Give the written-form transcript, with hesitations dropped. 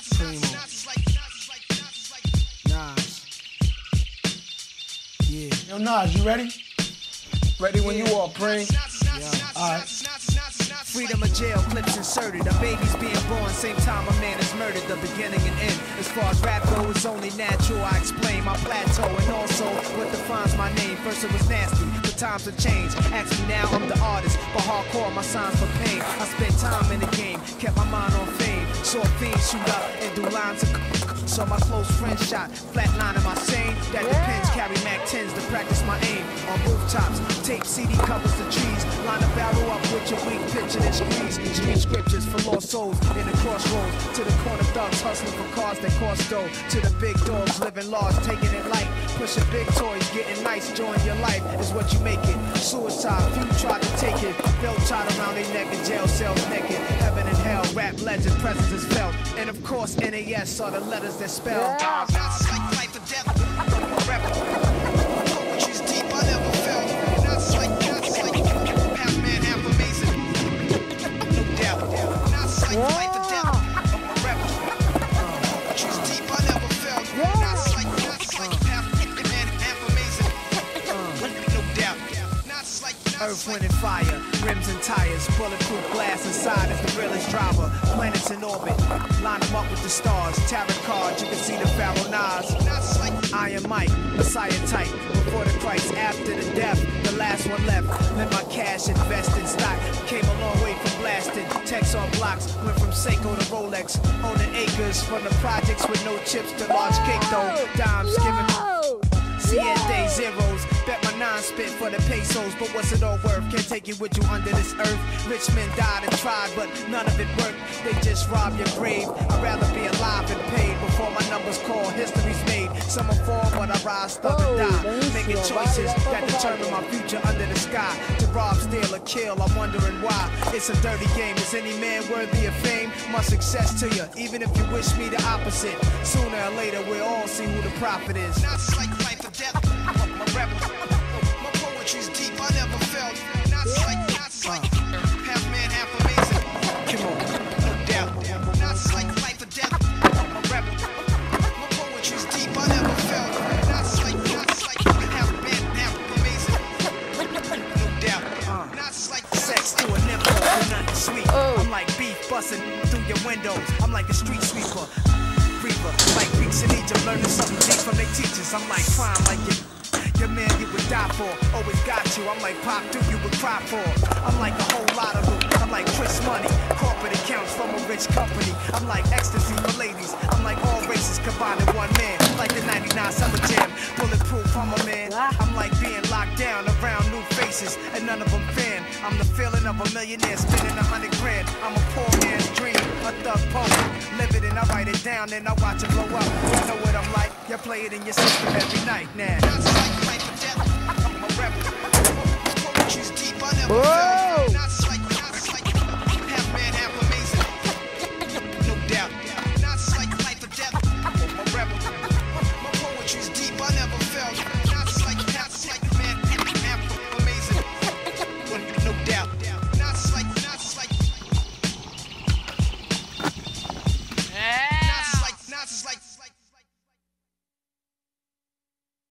Primo. Nas. Yeah. Yo, Nas, you ready? Ready when you are, Pring. Yeah. All right. Freedom of jail, clips inserted. A baby's being born, same time a man is murdered. The beginning and end. As far as rap goes, it's only natural. I explain my plateau and also what defines my name. First it was nasty, but times have changed. Ask me now, I'm the artist, but hardcore, my signs for pain. I spent time in the game, kept my mind on fame. Saw fiends shoot up and do lines of saw my close friend shot, flatline in my sane. That depends, carry Mac 10s to practice my aim. On rooftops, tape CD covers the trees. Line a barrel up with your weak picture and squeeze. Street scriptures for lost souls in the crossroads. To the corner thugs hustling for cars that cost dough. To the big dogs living large, taking it light. Pushing big toys, getting nice, join your life is what you make it. Suicide, few try to take it. Belt tied around their neck in jail cells naked. Heaven and hell, rap legend, presence is felt. And of course, NAS are the letters that spell. It's like life or death. Poetry's deep, I never felt. It's like half man, half amazing. No doubt. It's like life or death. Poetry's deep, I never felt. It's like half man, half amazing. No doubt. Earth, wind, and fire, rims and tires, bulletproof glass inside is the realest driver. Planets in orbit, line them up with the stars. Tarot cards, you can see the Pharaoh Nas. Iron Mike, Messiah type. Before the Christ, after the death, the last one left. Let my cash invest in stock. Came a long way from blasting. Text on blocks, went from Seiko to Rolex. Owning acres from the projects with no chips to large cake though. Dimes giving. Siete zeros, bet my nine spit for the pesos, but what's it all worth? Can't take it with you under this earth. Rich men died and tried, but none of it worked. They just rob your grave. I'd rather be alive and paid before my numbers call. History's made. Some will fall, but I rise, thug and die. Making choices that determine my future under the sky. To rob, steal, or kill, I'm wondering why. It's a dirty game. Is any man worthy of fame? My success to you, even if you wish me the opposite. Sooner or later, we'll all see who the prophet is. Not like life or death. My rebel. My poetry's deep, I never felt. Not like half man, half amazing. Come on, no doubt. Not like life or death. My rebel. My poetry's deep, I never felt. Not like half man, half amazing. No doubt. Not like sex to a nipple, nothing sweet. I'm like beef busting through your windows. I'm like a street sweeper. Like Greeks in Egypt, learning something deep from their teachers. I'm like crime, like your man you would die for. Always got you. I'm like Pop Duke, you would cry for. I'm like a whole lot of them. I'm like Chris Money, corporate accounts from a rich company. I'm like ecstasy for ladies. I'm like all races combined in one man. Like the 99 Summer Jam, bulletproof, I'm a man. I'm like being locked down around new faces, and none of them fan. I'm the feeling of a millionaire spending 100 grand. I'm a poor man's dream, a thug poet. Live it and I write it down, and I watch it blow up. You know what I'm like, you play it in your system every night now. That's like life or death. I'm a rebel. Poetry's deep, I never felt.